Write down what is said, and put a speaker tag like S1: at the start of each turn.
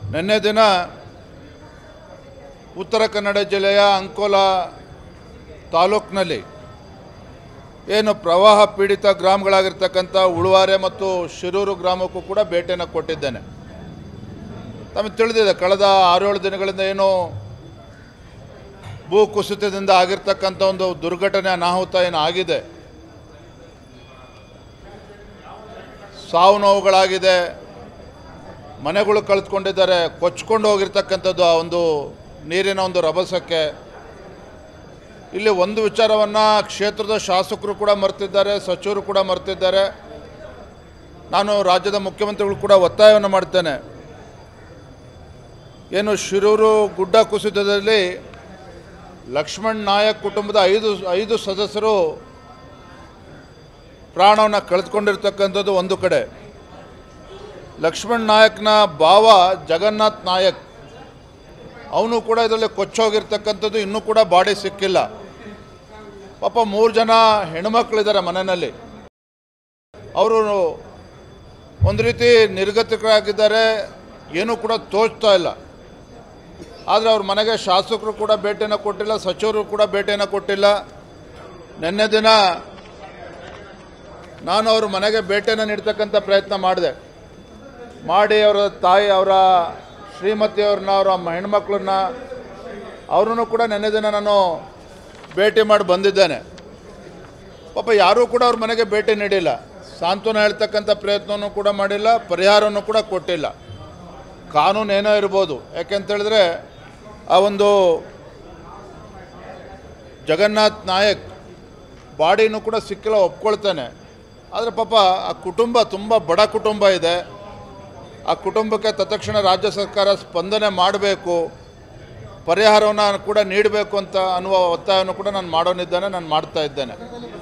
S1: ನಿನ್ನೆ ದಿನ ಉತ್ತರ ಕನ್ನಡ ಜಿಲ್ಲೆಯ ಅಂಕೋಲ ತಾಲೂಕಿನಲ್ಲಿ ಏನು ಪ್ರವಾಹ ಪೀಡಿತ ಗ್ರಾಮಗಳಾಗಿರ್ತಕ್ಕಂಥ ಉಳುವಾರೆ ಮತ್ತು ಶಿರೂರು ಗ್ರಾಮಕ್ಕೂ ಕೂಡ ಭೇಟಿಯನ್ನು ಕೊಟ್ಟಿದ್ದೇನೆ. ತಮಗೆ ತಿಳಿದಿದೆ, ಕಳೆದ 6-7 ದಿನಗಳಿಂದ ಏನು ಭೂ ಕುಸಿತದಿಂದ ಆಗಿರ್ತಕ್ಕಂಥ ಒಂದು ದುರ್ಘಟನೆ ಅನಾಹುತ ಏನು ಆಗಿದೆ, ಸಾವು ನೋವುಗಳಾಗಿದೆ, ಮನೆಗಳು ಕಳೆದುಕೊಂಡಿದ್ದಾರೆ, ಕೊಚ್ಕೊಂಡು ಹೋಗಿರ್ತಕ್ಕಂಥದ್ದು ಆ ಒಂದು ನೀರಿನ ಒಂದು ರಭಸಕ್ಕೆ. ಇಲ್ಲಿ ಒಂದು ವಿಚಾರವನ್ನು ಕ್ಷೇತ್ರದ ಶಾಸಕರು ಕೂಡ ಮರೆತಿದ್ದಾರೆ, ಸಚಿವರು ಕೂಡ ಮರೆತಿದ್ದಾರೆ. ನಾನು ರಾಜ್ಯದ ಮುಖ್ಯಮಂತ್ರಿಗಳು ಕೂಡ ಒತ್ತಾಯವನ್ನು ಮಾಡ್ತೇನೆ. ಏನು ಶಿರೂರು ಗುಡ್ಡ ಕುಸಿತದಲ್ಲಿ ಲಕ್ಷ್ಮಣ್ ನಾಯಕ್ ಕುಟುಂಬದ 5 ಸದಸ್ಯರು ಪ್ರಾಣವನ್ನು ಕಳೆದುಕೊಂಡಿರ್ತಕ್ಕಂಥದ್ದು ಒಂದು ಕಡೆ. ಲಕ್ಷ್ಮಣ್ ನಾಯಕ್ನ ಭಾವ ಜಗನ್ನಾಥ್ ನಾಯಕ್ ಅವನು ಕೂಡ ಇದರಲ್ಲಿ ಕೊಚ್ಚೋಗಿರ್ತಕ್ಕಂಥದ್ದು, ಇನ್ನೂ ಕೂಡ ಬಾಡಿ ಸಿಕ್ಕಿಲ್ಲ. ಪಾಪ 3 ಜನ ಹೆಣ್ಮಕ್ಳಿದ್ದಾರೆ ಮನೆಯಲ್ಲಿ. ಅವರು ಒಂದು ರೀತಿ ನಿರ್ಗತಿಕರಾಗಿದ್ದಾರೆ, ಏನೂ ಕೂಡ ತೋಚ್ತಾ ಇಲ್ಲ. ಆದರೆ ಅವ್ರ ಮನೆಗೆ ಶಾಸಕರು ಕೂಡ ಭೇಟಿಯನ್ನು ಕೊಟ್ಟಿಲ್ಲ, ಸಚಿವರು ಕೂಡ ಭೇಟಿಯನ್ನು ಕೊಟ್ಟಿಲ್ಲ. ನಿನ್ನೆ ದಿನ ನಾನು ಅವ್ರ ಮನೆಗೆ ಭೇಟಿಯನ್ನು ನೀಡ್ತಕ್ಕಂಥ ಪ್ರಯತ್ನ ಮಾಡಿ ಅವರ ತಾಯಿ, ಅವರ ಶ್ರೀಮತಿಯವ್ರನ್ನ, ಅವರ ಹೆಣ್ಮಕ್ಳನ್ನ ಅವ್ರನ್ನೂ ಕೂಡ ನಿನ್ನೆ ದಿನ ನಾನು ಭೇಟಿ ಮಾಡಿ ಬಂದಿದ್ದೇನೆ. ಪಾಪ ಯಾರೂ ಕೂಡ ಅವ್ರ ಮನೆಗೆ ಭೇಟಿ ನೀಡಿಲ್ಲ, ಸಾಂತ್ವನ ಹೇಳ್ತಕ್ಕಂಥ ಪ್ರಯತ್ನವೂ ಕೂಡ ಮಾಡಿಲ್ಲ, ಪರಿಹಾರವನ್ನು ಕೂಡ ಕೊಟ್ಟಿಲ್ಲ. ಕಾನೂನು ಏನೋ ಇರ್ಬೋದು, ಯಾಕೆಂತೇಳಿದ್ರೆ ಆ ಒಂದು ಜಗನ್ನಾಥ್ ನಾಯಕ್ ಬಾಡಿನೂ ಕೂಡ ಸಿಕ್ಕಿಲ್ಲ, ಒಪ್ಕೊಳ್ತಾನೆ. ಆದರೆ ಪಾಪ ಆ ಕುಟುಂಬ ತುಂಬ ಬಡ ಕುಟುಂಬ ಇದೆ. ಆ ಕುಟುಂಬಕ್ಕೆ ತತ್ಕ್ಷಣ ರಾಜ್ಯ ಸರ್ಕಾರ ಸ್ಪಂದನೆ ಮಾಡಬೇಕು, ಪರಿಹಾರವನ್ನು ಕೂಡ ನೀಡಬೇಕು ಅಂತ ಅನ್ನುವ ಒತ್ತಾಯವನ್ನು ಕೂಡ ನಾನು ಮಾಡ್ತಾ ಇದ್ದೇನೆ.